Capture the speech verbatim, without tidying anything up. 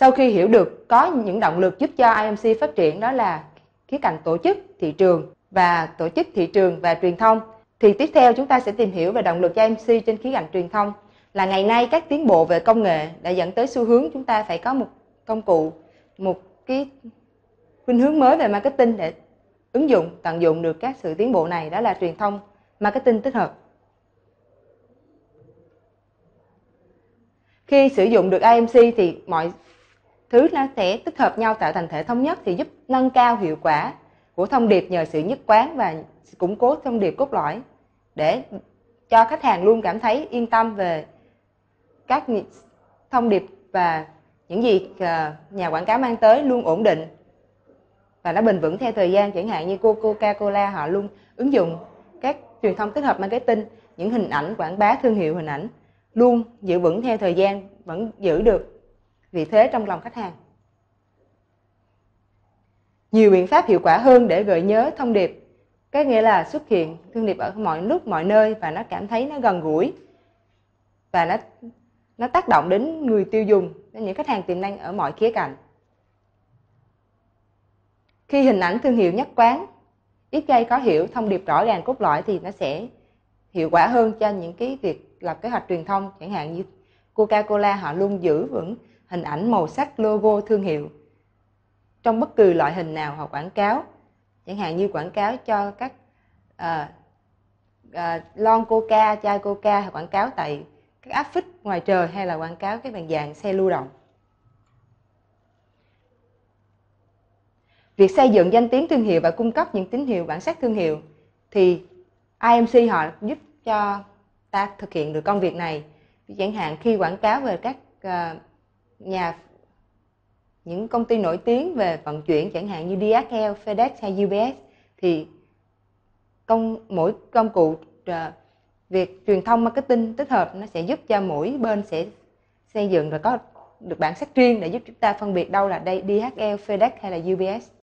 Sau khi hiểu được có những động lực giúp cho i em xê phát triển, đó là khía cạnh tổ chức, thị trường và tổ chức, thị trường và truyền thông, thì tiếp theo chúng ta sẽ tìm hiểu về động lực cho i em xê trên khía cạnh truyền thông. Là ngày nay các tiến bộ về công nghệ đã dẫn tới xu hướng chúng ta phải có một công cụ, một cái khuynh hướng mới về marketing để ứng dụng, tận dụng được các sự tiến bộ này, đó là truyền thông marketing tích hợp. Khi sử dụng được i em xê thì mọi thứ nó sẽ tích hợp nhau tạo thành thể thống nhất, thì giúp nâng cao hiệu quả của thông điệp nhờ sự nhất quán và củng cố thông điệp cốt lõi để cho khách hàng luôn cảm thấy yên tâm về các thông điệp và những gì nhà quảng cáo mang tới luôn ổn định và nó bền vững theo thời gian. Chẳng hạn như Coca-Cola họ luôn ứng dụng các truyền thông tích hợp marketing, những hình ảnh quảng bá thương hiệu, hình ảnh luôn giữ vững theo thời gian, vẫn giữ được vị thế trong lòng khách hàng. Nhiều biện pháp hiệu quả hơn để gợi nhớ thông điệp, có nghĩa là xuất hiện thông điệp ở mọi lúc mọi nơi và nó cảm thấy nó gần gũi và nó nó tác động đến người tiêu dùng, đến những khách hàng tiềm năng ở mọi khía cạnh. Khi hình ảnh thương hiệu nhất quán, ít gây khó hiểu, thông điệp rõ ràng cốt lõi thì nó sẽ hiệu quả hơn cho những cái việc lập kế hoạch truyền thông. Chẳng hạn như Coca-Cola họ luôn giữ vững hình ảnh, màu sắc, logo thương hiệu trong bất cứ loại hình nào họ quảng cáo. Chẳng hạn như quảng cáo cho các uh, uh, lon Coca, chai Coca, họ quảng cáo tại các áp phích ngoài trời, hay là quảng cáo cái bằng dạng xe lưu động. Việc xây dựng danh tiếng thương hiệu và cung cấp những tín hiệu bản sắc thương hiệu thì i em xê họ giúp cho ta thực hiện được công việc này. Chẳng hạn khi quảng cáo về các uh, nhà những công ty nổi tiếng về vận chuyển, chẳng hạn như đê hát lờ, FedEx hay u pê ét, thì công mỗi công cụ uh, việc truyền thông marketing tích hợp nó sẽ giúp cho mỗi bên sẽ xây dựng rồi có được bản sắc riêng để giúp chúng ta phân biệt đâu là đây đê hát lờ, FedEx hay là u pê ét.